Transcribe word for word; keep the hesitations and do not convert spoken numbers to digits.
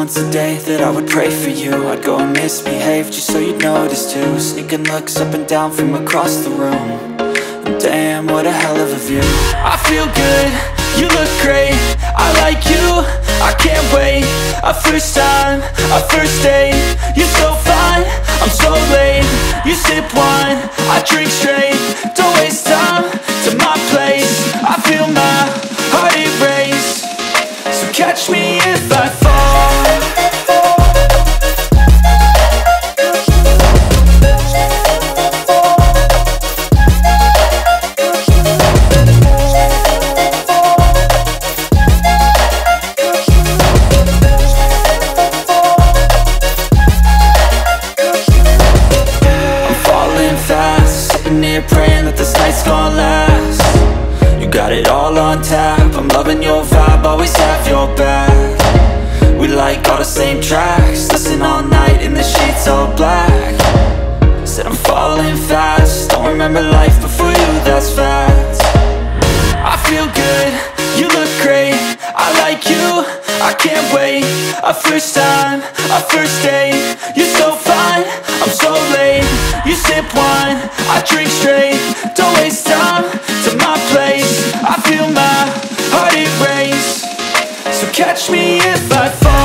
once a day that I would pray for you. I'd go and misbehave just so you'd notice too. Sneaking looks up and down from across the room. And damn, what a hell of a view. I feel good, you look great, I like you, I can't wait. A first time, a first date, you're so fine, I'm so late. You sip wine, I drink straight, don't waste time to my place. I feel my heart erase, so catch me if I fall. Praying that this night's gonna last. You got it all on tap, I'm loving your vibe, always have your back. We like all the same tracks, listen all night in the sheets all black. Said I'm falling fast, don't remember life before you, that's fact. I feel good, you look great, I like you, I can't wait. A first time, a first date, you're so fine, I'm so late. You sip wine, I drink straight, don't waste time to my place. I feel my heart erase, so catch me if I fall.